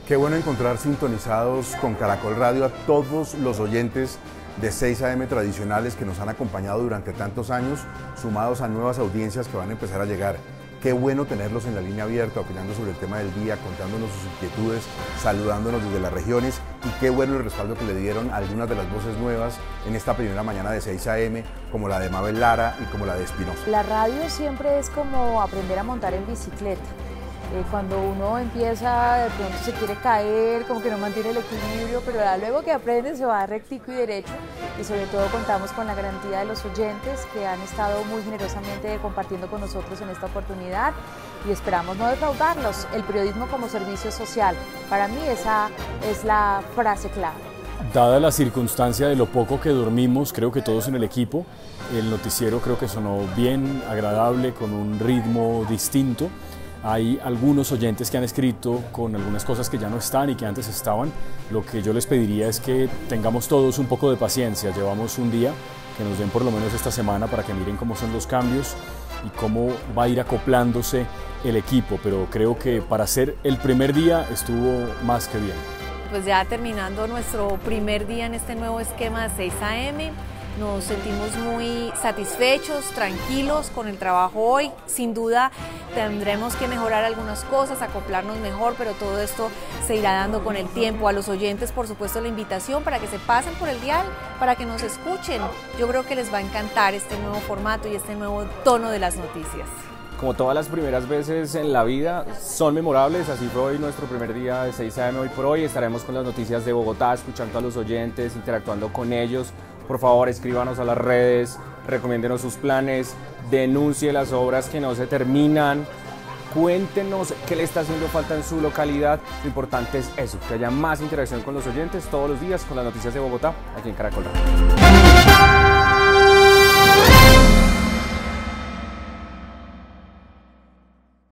Qué bueno encontrar sintonizados con Caracol Radio a todos los oyentes de 6 AM tradicionales que nos han acompañado durante tantos años, sumados a nuevas audiencias que van a empezar a llegar. Qué bueno tenerlos en la línea abierta, opinando sobre el tema del día, contándonos sus inquietudes, saludándonos desde las regiones, y qué bueno el respaldo que le dieron a algunas de las voces nuevas en esta primera mañana de 6 AM, como la de Mabel Lara y como la de Espinosa. La radio siempre es como aprender a montar en bicicleta. Cuando uno empieza, de pronto se quiere caer, como que no mantiene el equilibrio, pero ya luego que aprende se va rectico y derecho, y sobre todo contamos con la garantía de los oyentes que han estado muy generosamente compartiendo con nosotros en esta oportunidad, y esperamos no defraudarlos. El periodismo como servicio social, para mí esa es la frase clave. Dada la circunstancia de lo poco que dormimos, creo que todos en el equipo, el noticiero creo que sonó bien, agradable, con un ritmo distinto. Hay algunos oyentes que han escrito con algunas cosas que ya no están y que antes estaban. Lo que yo les pediría es que tengamos todos un poco de paciencia. Llevamos un día, que nos den por lo menos esta semana para que miren cómo son los cambios y cómo va a ir acoplándose el equipo. Pero creo que para ser el primer día estuvo más que bien. Pues ya terminando nuestro primer día en este nuevo esquema de 6 AM, nos sentimos muy satisfechos, tranquilos con el trabajo hoy. Sin duda tendremos que mejorar algunas cosas, acoplarnos mejor, pero todo esto se irá dando con el tiempo. A los oyentes, por supuesto, la invitación para que se pasen por el dial, para que nos escuchen. Yo creo que les va a encantar este nuevo formato y este nuevo tono de las noticias. Como todas las primeras veces en la vida, son memorables. Así fue hoy nuestro primer día de 6 AM hoy por hoy. Estaremos con las noticias de Bogotá, escuchando a los oyentes, interactuando con ellos. Por favor, escríbanos a las redes, recomiéndenos sus planes, denuncie las obras que no se terminan, cuéntenos qué le está haciendo falta en su localidad. Lo importante es eso, que haya más interacción con los oyentes todos los días con las noticias de Bogotá, aquí en Caracol Radio.